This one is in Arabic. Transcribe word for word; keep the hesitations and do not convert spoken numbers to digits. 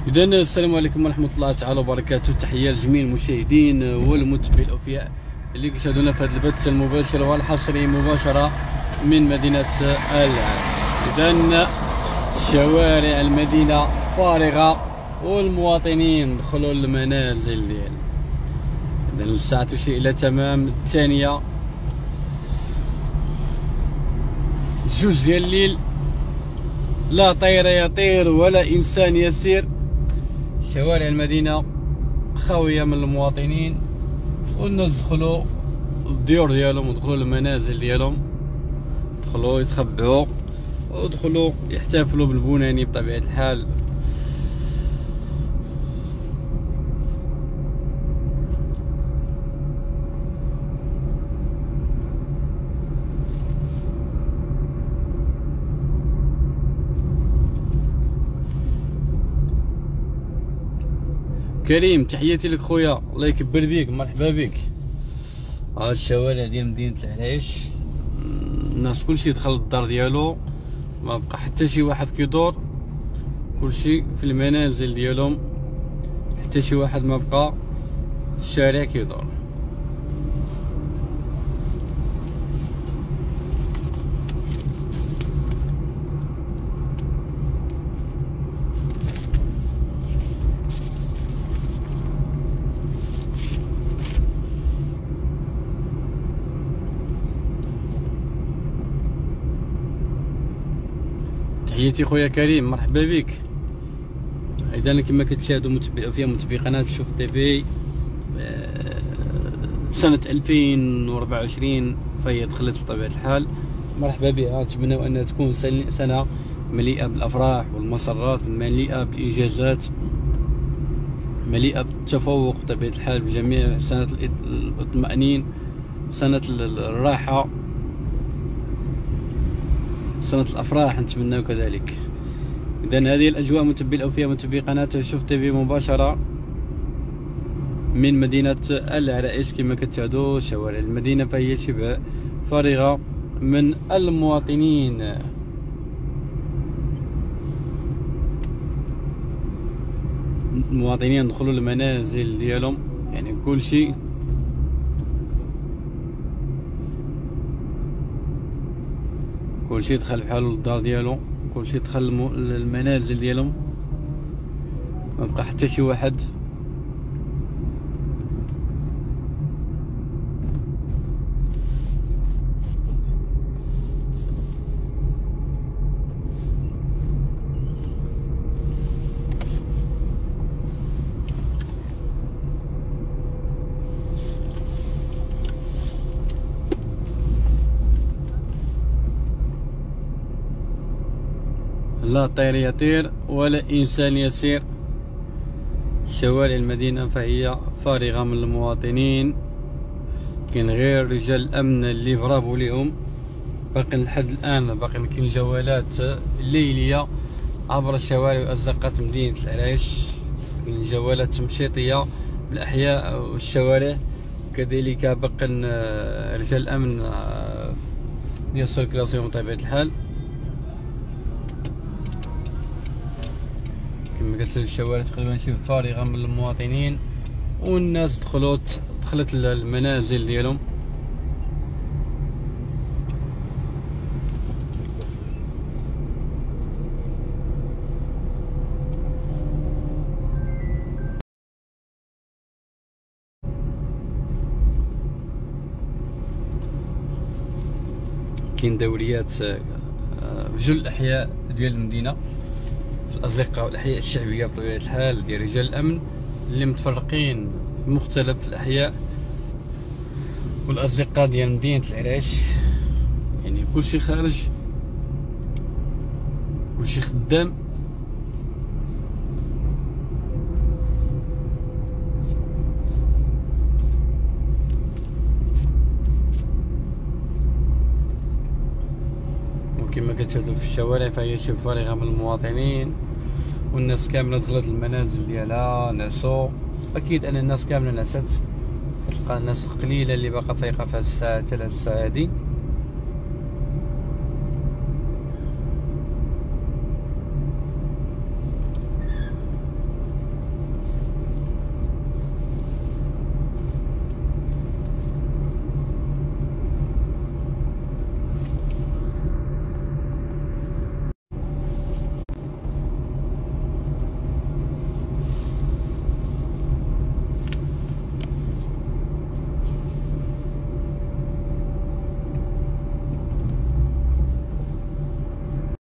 إذا السلام عليكم ورحمة الله تعالى وبركاته. تحية لجميع المشاهدين والمتابعين الأوفياء اللي كيشاهدونا في هذا البث المباشر والحصري مباشرة من مدينة العام. إذا شوارع المدينة فارغة والمواطنين دخلوا للمنازل ديالهم. إذا الساعة تشير إلى تمام الثانية جوج ديال الليل، لا طير يطير ولا إنسان يسير. شوارع المدينة خاوية من المواطنين، والناس دخلوا الديور ديالهم ودخلوا المنازل ديالهم، دخلوا يتخبعوا ودخلوا يحتفلوا بالبناني بطبيعة الحال. كريم تحياتي لك خويا، الله يكبر بيك، مرحبا بك. هاد الشوارع ديال مدينة العرايش الناس كلشي دخل للدار ديالو، ما بقى حتى شي واحد كيدور، كلشي في المنازل ديالهم، حتى شي واحد ما بقى في الشارع كيدور. تحياتي خويا كريم، مرحبا بك. اذا كما كتشاهدوا متبع فيها متبعي قناه شوف تي في، سنه ألفين وأربعة وعشرين فهي دخلت بطبيعه الحال. مرحبا بها، نتمنى انها تكون سنه مليئه بالافراح والمسرات، مليئه بالانجازات، مليئه بالتفوق بطبيعه الحال بجميع، سنه الاطمئنان، سنه الراحه، سنة الأفراح نتمناو كذلك. إذا هذه الأجواء متبعي الأوفياء، متبعي قناة شوف تي في مباشرة من مدينة العرايش. كما كتشاهدوا شوارع المدينة فهي شبه فارغة من المواطنين. المواطنين دخلوا المنازل ديالهم، يعني كل شيء كلشي دخل بحالو للدار ديالو، كلشي دخل المنازل ديالهم، ما بقى حتى شي واحد. لا طير يطير ولا إنسان يسير. شوارع المدينة فهي فارغة من المواطنين، كاين غير رجال الأمن اللي برافو ليهم. باقي لحد الآن باقي كاين جولات ليلية عبر الشوارع وأزقة مدينة العرايش، كاين جولات تمشيطية بالأحياء والشوارع. كذلك باقي رجال الأمن ديال السيركلاسيون بطبيعة الحال. كما قلت الشوارع تقريبا شبه فارغه من المواطنين، والناس دخلت دخلت المنازل ديالهم. كاين دوريات في جل الاحياء ديال المدينه، في الأزقة والأحياء الشعبية بطبيعة الحال ديال رجال الأمن اللي متفرقين في مختلف الأحياء والأزقة ديال مدينة العرايش. يعني كلشي خارج، كلشي خدام، وكما كتشاهدوا في الشوارع فهي شبه فارغة من المواطنين، والناس كاملة دخلت المنازل ديالها نعسو. أكيد أن الناس كاملة نعست، تلقى الناس قليلة اللي باقا فايقة في هاد الساعة حتى لهاد الساعة هادي.